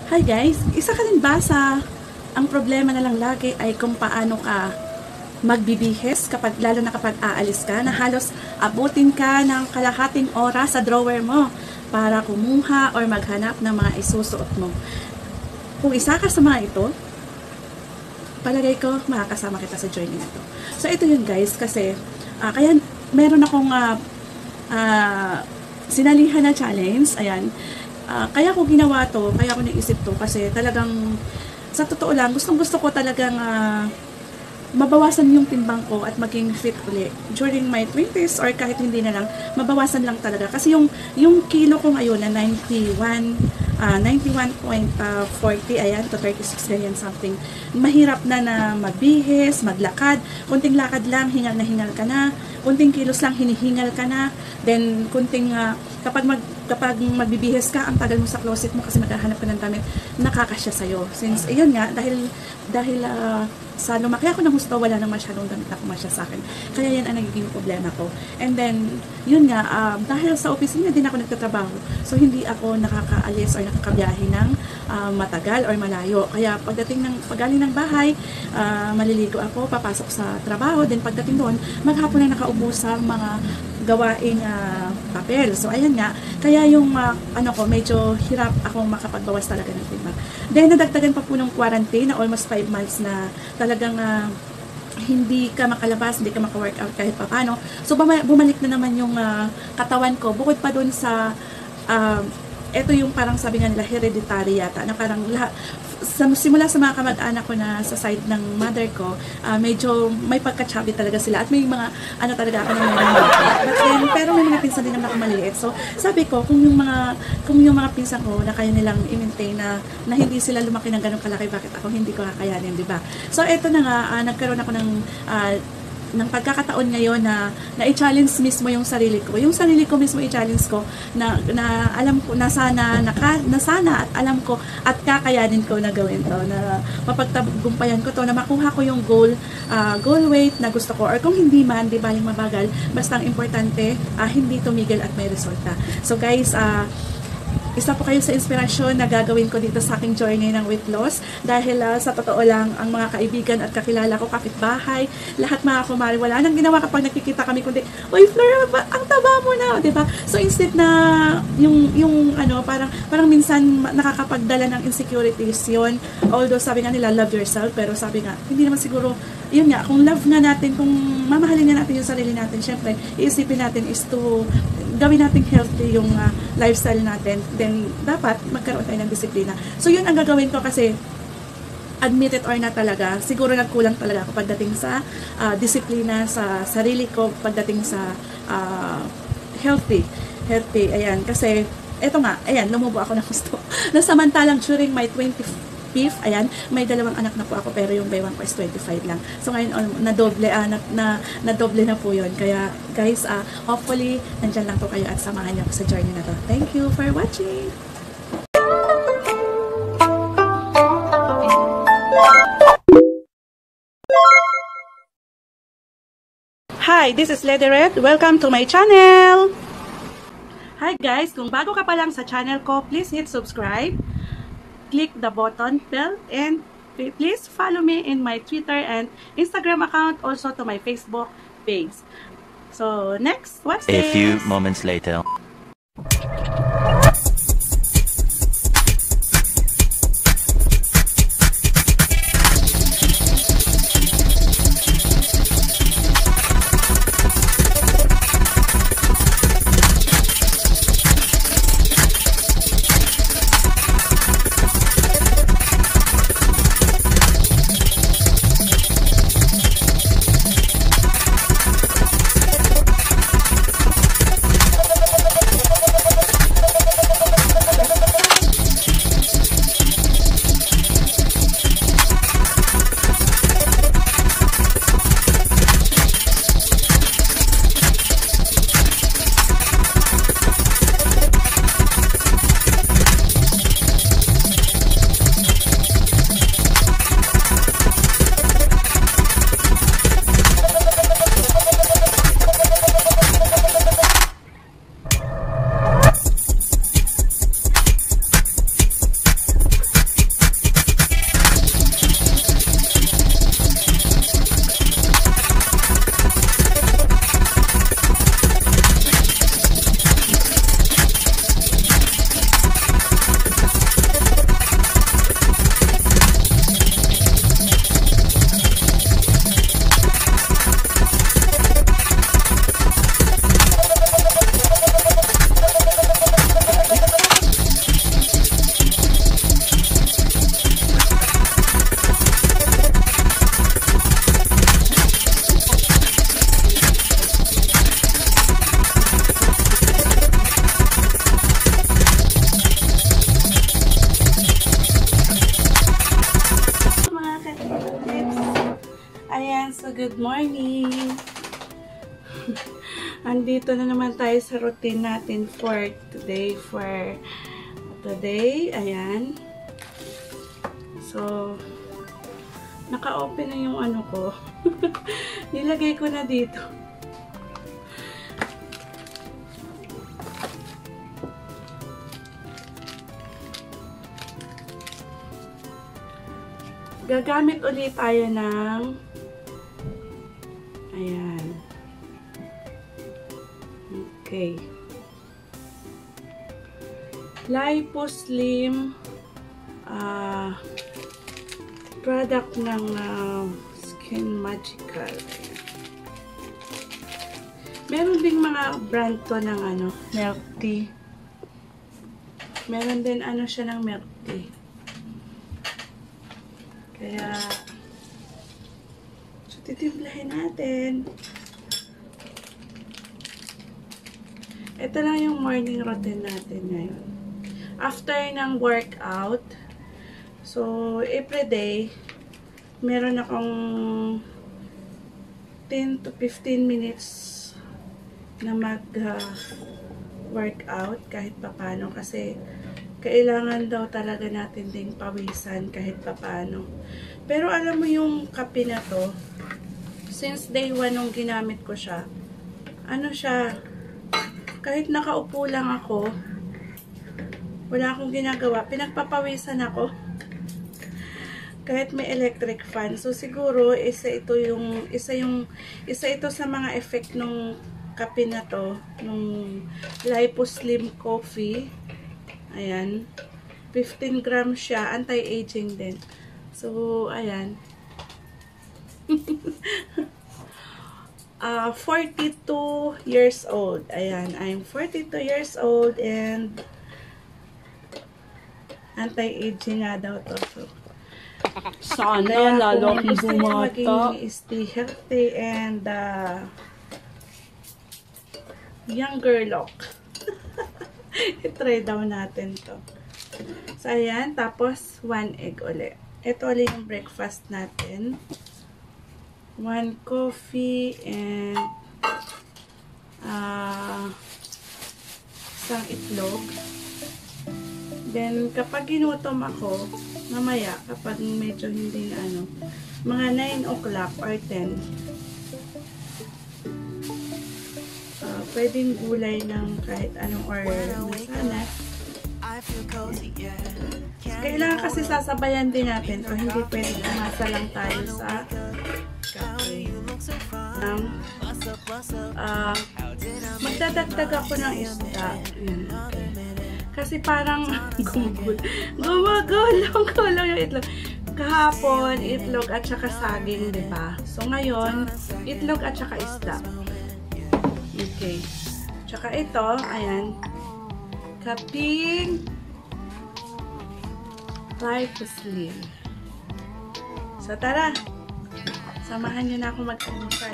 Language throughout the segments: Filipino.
Hi guys, isa ka din ba sa ang problema na lang lagi ay kung paano ka magbibihes lalo na kapag aalis ka, na halos abutin ka ng kalahating oras sa drawer mo para kumuha or maghanap ng mga isusuot mo. Kung isa ka sa mga ito, palagay ko makakasama kita sa journey na to. So ito yun guys, kasi kaya meron akong sinalihan na challenge. Ayan. Kaya ko ginawa to, kaya ko naisip to kasi talagang sa totoo lang, gustong-gusto ko talagang mabawasan yung timbang ko at maging fit ulit during my 20s or kahit hindi na lang, mabawasan lang talaga. Kasi yung kilo ko ngayon na 91.40, ayan, to 36 ganyan something. Mahirap na magbihis, maglakad. Kunting lakad lang, hingal na hingal ka na. Kunting kilos lang, hinihingal ka na. Then, kunting, kapag magbibihis ka, ang tagal mo sa closet mo kasi maghahanap ka ng damit, nakakasya sa'yo. Since, ayun nga, dahil sa lumaki ako ng gusto, wala nang masyadong damit na kumasya sa akin. Kaya yan ang nagiging problema ko. And then, yun nga, dahil sa opisina din ako nagtatrabaho, so hindi ako nakakaalis or nakakabiyahe ng matagal or malayo. Kaya paggaling ng bahay, maliligo ako, papasok sa trabaho, then pagdating doon, maghapon na nakaupo sa mga gawaing papel. So, ayan nga. Kaya yung, medyo hirap akong makapagbawas talaga ng timbang. Then, nadagdagan pa po ng quarantine na almost 5 months na talagang hindi ka makalabas, hindi ka maka-workout kahit pa paano. So, bumalik na naman yung katawan ko. Bukod pa dun sa, ito yung parang sabi nga nila, hereditary yata, na parang simula sa mga kamag-anak ko na sa side ng mother ko, medyo may pagka-chubby talaga sila at may mga talaga ako ng mga pero may mga pinsan din naman ako maliliit. So sabi ko, kung yung mga pinsan ko na kaya nilang i-maintain na hindi sila lumaki ng ganun kalaki, bakit ako hindi ko kakayanin, di ba? So eto na nga, nagkaroon ako ng pagkakataon ngayon na i-challenge mismo yung sarili ko. Yung sarili ko mismo i-challenge ko na alam ko na sana at alam ko at kakayanin ko na gawin to, na mapagtagumpayan ko to, na makuha ko yung goal weight na gusto ko, or kung hindi man, di baling mabagal, basta ang importante hindi tumigil at may resulta. So guys, isa po kayo sa inspirasyon na gagawin ko dito sa aking journey ng weight loss, dahil sa totoo lang, ang mga kaibigan at kakilala ko, kapitbahay, lahat mga kumari, wala nang ginawa kapag nakikita kami kundi, "Uy, Flora, ang taba mo na," diba? So instead na parang minsan nakakapagdala ng insecurities yun, although sabi nga nila love yourself, pero sabi nga hindi naman siguro, yun nga, kung love nga natin, kung mamahalin nga natin yung sarili natin, syempre iisipin natin is to gawin natin healthy yung lifestyle natin, then dapat magkaroon tayo ng disiplina. So yun ang gagawin ko, kasi admit it or not talaga, siguro nagkulang talaga ako pagdating sa disiplina sa sarili ko, pagdating sa healthy, ayan, kasi eto nga, ayan, lumubo ako ng gusto. Nasamantalang during my 25th, ayan, may 2 anak na po ako, pero yung baywang ko is 25 lang. So ngayon, nadoble na po yun. Kaya guys, hopefully, nandyan lang po kayo at samahan niyo ako sa journey na to. Thank you for watching! Hi, this is Lady Red. Welcome to my channel! Hi guys, kung bago ka pa lang sa channel ko, please hit subscribe, click the button bell, and please follow me in my Twitter and Instagram account, also to my Facebook page. So next, what's this? A few moments later. Good morning! Andito na naman tayo sa routine natin for today. Ayan. So, naka-open na yung ano ko. Nilagay ko na dito. Gagamit ulit tayo ng ayan. Okay. Liposlim product ng Skin Magical. Meron ding mga brand to ng ano, milk tea. Meron din ano siya ng milk tea. Kaya so titimplahin natin. Ito lang yung morning routine natin ngayon. After ng workout, so everyday, meron akong 10 to 15 minutes na mag-workout kahit papano kasi kailangan daw talaga natin ding pawisan kahit papano. Pero alam mo yung kape na to, since day 1 nung ginamit ko siya, ano siya, kahit nakaupo lang ako, wala akong ginagawa, pinagpapawisan ako. Kahit may electric fan. So siguro isa ito sa mga effect nung kape na to, nung Liposlim coffee. Ayan. 15 grams siya, anti-aging din. So ayan. 42 years old. Ayan, I'm 42 years old and anti-aging nga daw to. So, sana lalo akong bumata. Maging stay healthy and younger look. I-try daw natin to. So, ayan. Tapos, 1 egg ulit. Ito ulit yung breakfast natin. 1 coffee and isang itlog. Then, kapag ginutom ako, mamaya, kapag medyo hindi mga 9 o'clock or 10, pwedeng gulay ng kahit anong or masanas. Kailangan kasi sasabayan din natin o hindi pwedeng umasa lang tayo sa kape. Magdadagdag ako ng isda. Kasi parang gumagulong yung itlog. Kahapon, itlog at saka saging, diba? So ngayon, itlog at saka isda. Okay. Tsaka ito, ayan. Kaping Liposlim. So tara, samahan niyo na ako mag-almusal.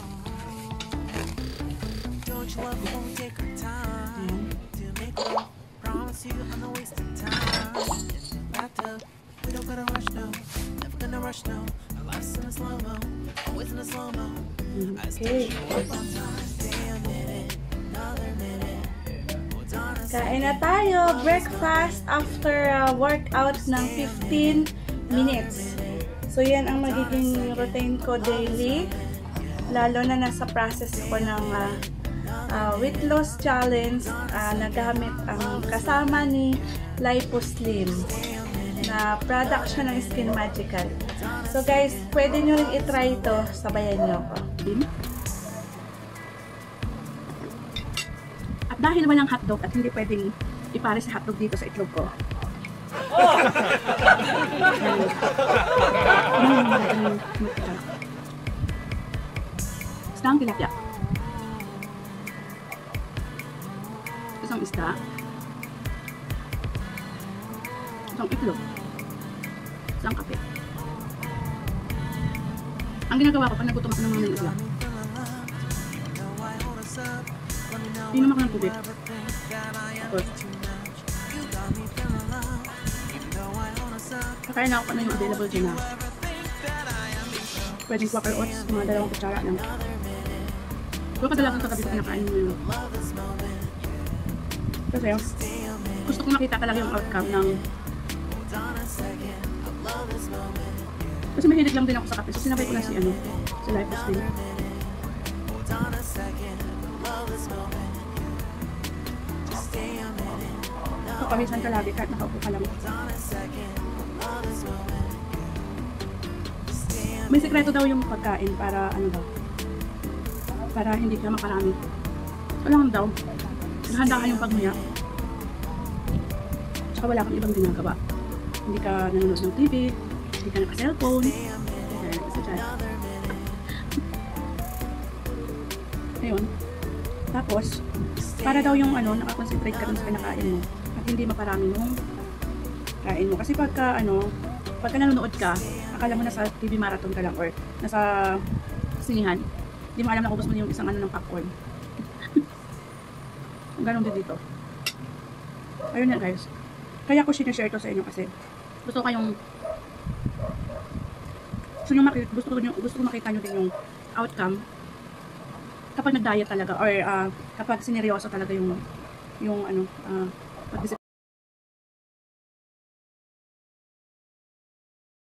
Okay. Kain na tayo. Breakfast after workout ng 15 minutes. So, yan ang magiging routine ko daily. Lalo na nasa process ko ng weight loss challenge. Nagamit ang kasama ni Liposlim na product siya ng Skin Magical. So, guys, pwede nyo rin itry ito. Sabayan nyo ko. At dahil walang hotdog at hindi pwedeng ipare sa hotdog dito sa itlog ko. Isdang tilapia. Isang isda. Isang itlog. Isang kape. Ang ginagawa ko pag nagutom ako ng mga isda, inom ako ng tubig. Tapos, kakain ako pa na yung available dyan na pwedeng Quaker Oats, mga 2 kutsara lang. Pero kadalasan sa gabi ko kinakain mo yun. Kasi gusto kong makita talaga yung outcome ng... Kasi mahilig lang din ako sa kape. So sinabay ko na si Life is Still. So paminsan ka lagi kahit nakaupo ka lang. May sekreto daw yung pagkain para para hindi ka makarami. So lang daw, handa ka yung pagmuya. Tsaka wala kang ibang ginagawa. Hindi ka nanonood ng TV, hindi ka naka-cellphone. Ayun. Tapos, para daw yung nakakonsentrate ka dun sa kinakain mo at hindi maparami yung kain mo. Kasi pagka nanonood ka, akala mo nasa TV marathon ka lang or nasa sinihan, hindi mo alam na ubos mo yung isang ng popcorn. Ganon din dito. Ayun na guys. Kaya ko sinishare to sa inyo kasi gusto ko makita nyo din yung outcome kapag nag-diet talaga or kapag sineryoso talaga yung pag